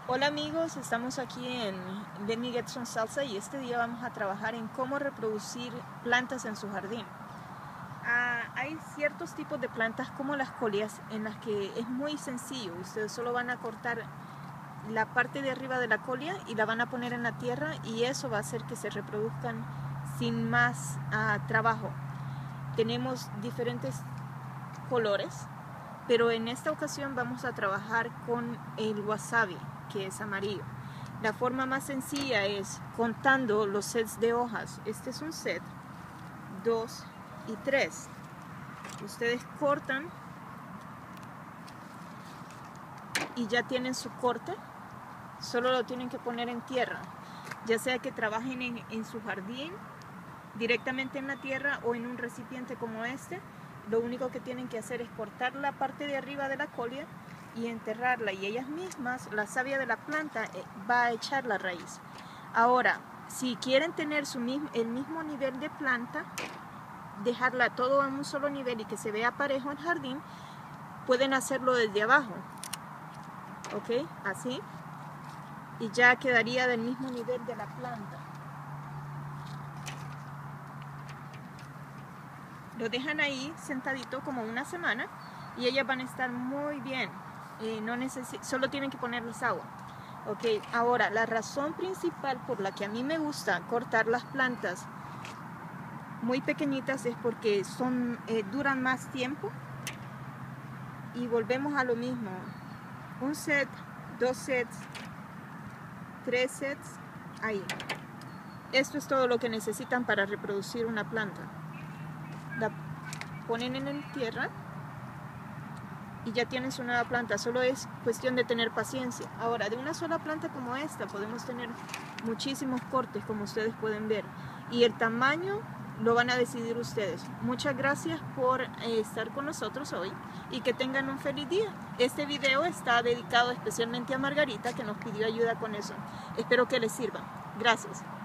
Hola amigos, estamos aquí en Let Me Get Some Salsa y este día vamos a trabajar en cómo reproducir plantas en su jardín. Hay ciertos tipos de plantas como las colias en las que es muy sencillo. Ustedes solo van a cortar la parte de arriba de la colia y la van a poner en la tierra y eso va a hacer que se reproduzcan sin más trabajo. Tenemos diferentes colores, pero en esta ocasión vamos a trabajar con el wasabi, que es amarillo. La forma más sencilla es contando los sets de hojas. Este es un set, 2 y 3. Ustedes cortan y ya tienen su corte. Solo lo tienen que poner en tierra, ya sea que trabajen en su jardín, directamente en la tierra o en un recipiente como este. Lo único que tienen que hacer es cortar la parte de arriba de la colia y enterrarla, y ellas mismas, la savia de la planta va a echar la raíz. Ahora, si quieren tener el mismo nivel de planta, dejarla todo en un solo nivel y que se vea parejo el jardín, pueden hacerlo desde abajo, ¿ok? Así, y ya quedaría del mismo nivel de la planta. Lo dejan ahí sentadito como una semana y ellas van a estar muy bien. Solo tienen que ponerles agua. Ok, ahora la razón principal por la que a mí me gusta cortar las plantas muy pequeñitas es porque duran más tiempo. Y volvemos a lo mismo: un set, 2 sets, 3 sets, ahí. Esto es todo lo que necesitan para reproducir una planta. La ponen en la tierra y ya tienen su nueva planta. Solo es cuestión de tener paciencia. Ahora, de una sola planta como esta podemos tener muchísimos cortes, como ustedes pueden ver, y el tamaño lo van a decidir ustedes. Muchas gracias por estar con nosotros hoy y que tengan un feliz día. Este video está dedicado especialmente a Margarita, que nos pidió ayuda con eso. Espero que les sirva. Gracias.